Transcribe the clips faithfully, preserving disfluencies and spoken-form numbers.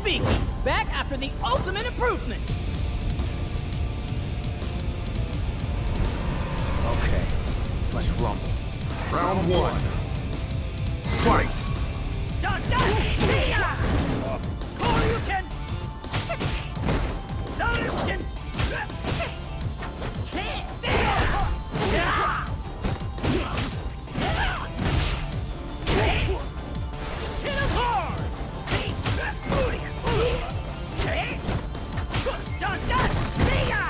speaking, back after the ultimate improvement. Okay, let's rumble. Round one. Fight! Dun, dun, see ya! Koryuken! Hadouken! Hit him hard! Dun, dun, see ya!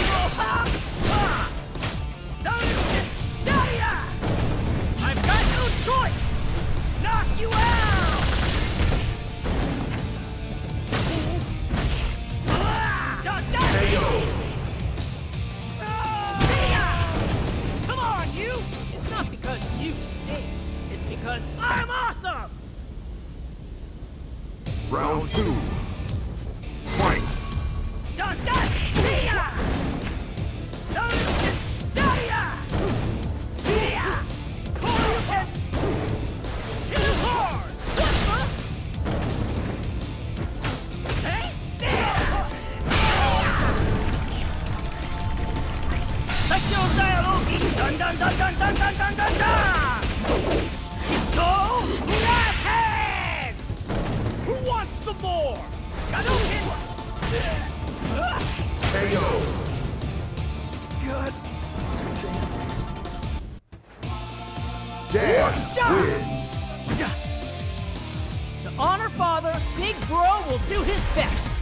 Hadouken! Staya! I've got no choice! Knock you out! Dun, dun! K O! Come on, you! It's not because you stink. It's because I'm awesome! Round two. Fight! Dun, dun, see ya! Hadouken! Staya! See ya! Koryuken! Hit him hard! What the? Hey? Seccio Dialogi! Dun dun dun dun dun dun dun dun dun! Ito! Rathead! Who wants some more? Hadouken! K O! God. Dan Shot! wins! To honor father, Big Bro will do his best.